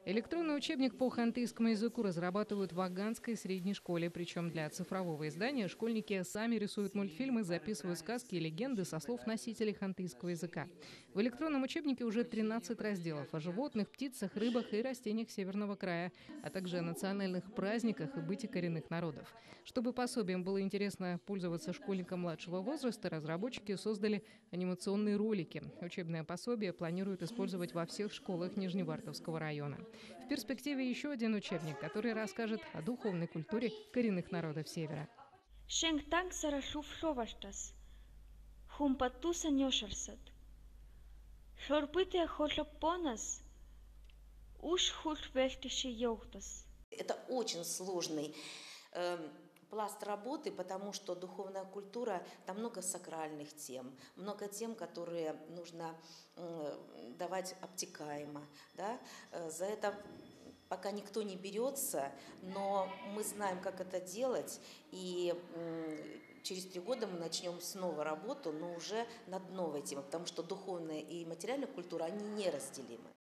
Электронный учебник по хантыйскому языку разрабатывают в Аганской средней школе. Причем для цифрового издания школьники сами рисуют мультфильмы, записывают сказки и легенды со слов носителей хантыйского языка. В электронном учебнике уже 13 разделов о животных, птицах, рыбах и растениях Северного края, а также о национальных праздниках и быте коренных народов. Чтобы пособием было интересно пользоваться школьникам младшего возраста, разработчики создали анимационные ролики. Учебное пособие планируют использовать во всех школах Нижневартовского района. В перспективе еще один учебник, который расскажет о духовной культуре коренных народов Севера. Шенктанг сарашуф шоваштас. Хумпату санёшарсат. Шорпытая хошапонас. Уж хуш вельтиши йохтас. Это очень сложный пласт работы, потому что духовная культура, там много сакральных тем, много тем, которые нужно давать обтекаемо. Да? За это пока никто не берется, но мы знаем, как это делать, и через 3 года мы начнем снова работу, но уже над новой темой, потому что духовная и материальная культура, они неразделимы.